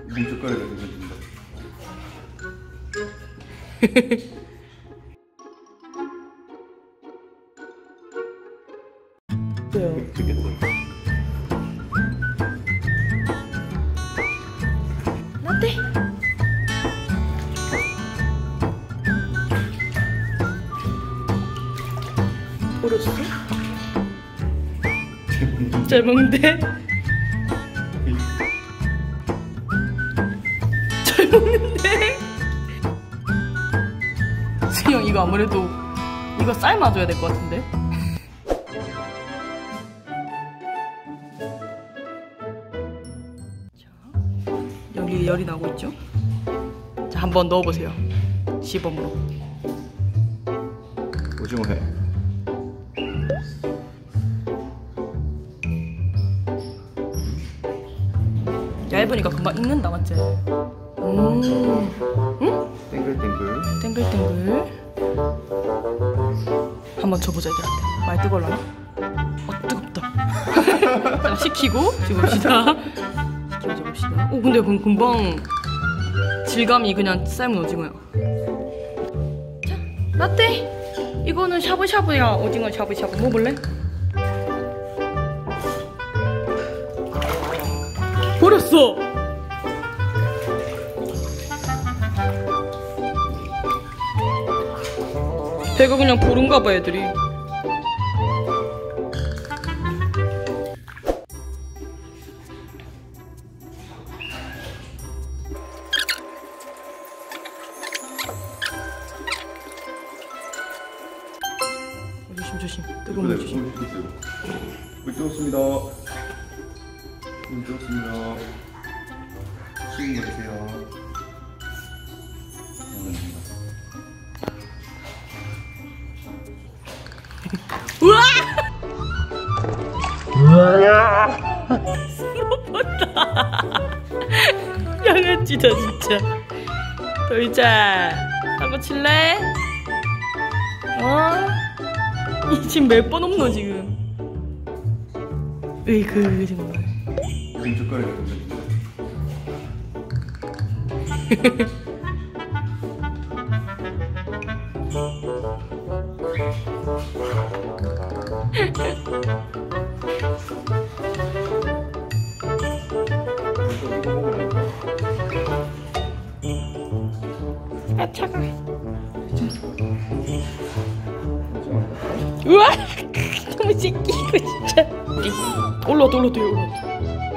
젓가락이 되겠습니다. 라떼. 버렸어? 잘 먹는데? 잘 먹는데? 수영 이거 아무래도 이거 삶아줘야 될 것 같은데? 자, 여기 열이 나고 있죠? 자, 한번 넣어보세요. 시범으로. 오징어 회. 얇으니까 금방 익는다, 맞지? 응? 땡글땡글. 땡글땡글. 한번 줘보자, 얘들한테. 많이 뜨거울라나? 뜨겁다. 자, 식히고 줘봅시다. 식히고 줘봅시다. 오, 근데 금방 질감이 그냥 삶은 오징어야. 자, 라떼. 이거는 샤브샤브야. 오징어 샤브샤브. 먹을래? 버렸어. 배가 그냥 부른가 봐, 애들이. 조심 조심. 뜨거운 물 조심. 물 뜨겁습니다. 물 뜨겁습니다. 식은 거 드세요. 우와! 부럽다. 양아치다 진짜. 도이자 한번 칠래? 이 지금 몇 번 없노 지금? 으이그 정말. 젓가락이 되겠습니다. 아 차가. 우와! 너무 새끼 이거 진짜. 올라왔다 올라왔다 올라왔다.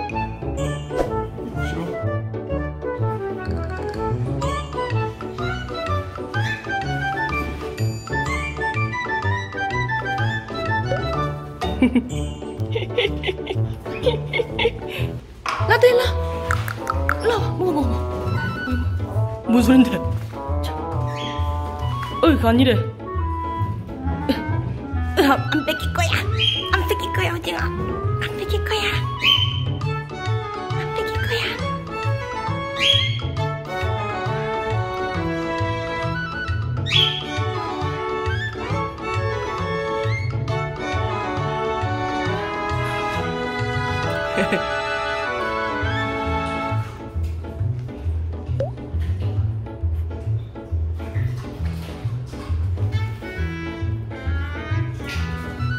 라떼 일로 와 먹어 뭔 소린데? 어이구 아니래. 안 뺏길 거야. 안 뺏길 거야 오징어. 안 뺏길 거야. 안 뺏길 거야.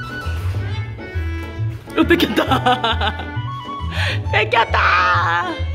뺏겼다. 뺏겼다.